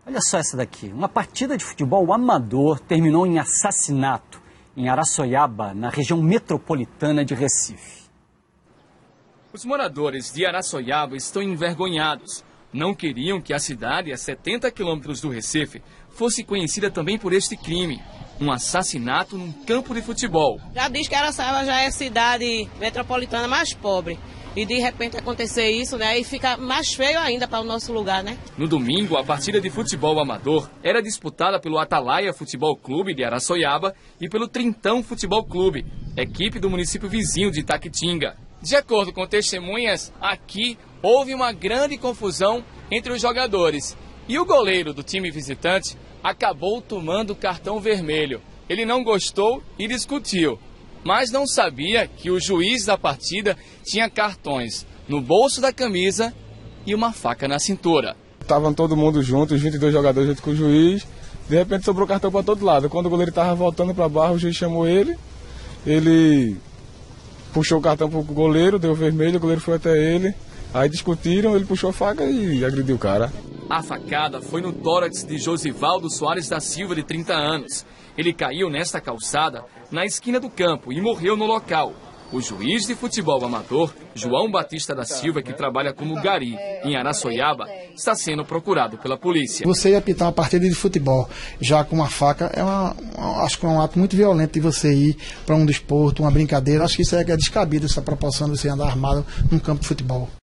Olha só essa daqui. Uma partida de futebol amador terminou em assassinato em Araçoiaba, na região metropolitana de Recife. Os moradores de Araçoiaba estão envergonhados. Não queriam que a cidade, a 70 quilômetros do Recife, fosse conhecida também por este crime. Um assassinato num campo de futebol. Já diz que Araçoiaba já é a cidade metropolitana mais pobre. E de repente acontecer isso, né? E fica mais feio ainda para o nosso lugar, né? No domingo, a partida de futebol amador era disputada pelo Atalaia Futebol Clube de Araçoiaba e pelo Trintão Futebol Clube, equipe do município vizinho de Itaquitinga. De acordo com testemunhas, aqui houve uma grande confusão entre os jogadores. E o goleiro do time visitante acabou tomando cartão vermelho. Ele não gostou e discutiu, mas não sabia que o juiz da partida tinha cartões no bolso da camisa e uma faca na cintura. Estavam todo mundo junto, os 22 jogadores junto com o juiz. De repente sobrou cartão para todo lado. Quando o goleiro estava voltando para a barra, o juiz chamou ele. Ele puxou o cartão para o goleiro, deu vermelho, o goleiro foi até ele. Aí discutiram, ele puxou a faca e agrediu o cara. A facada foi no tórax de Josivaldo Soares da Silva, de 30 anos. Ele caiu nesta calçada, na esquina do campo, e morreu no local. O juiz de futebol amador, João Batista da Silva, que trabalha como gari em Araçoiaba, está sendo procurado pela polícia. Você ir apitar uma partida de futebol já com uma faca, acho que é um ato muito violento de você ir para um desporto, uma brincadeira. Acho que isso é descabido, essa proporção de você andar armado num campo de futebol.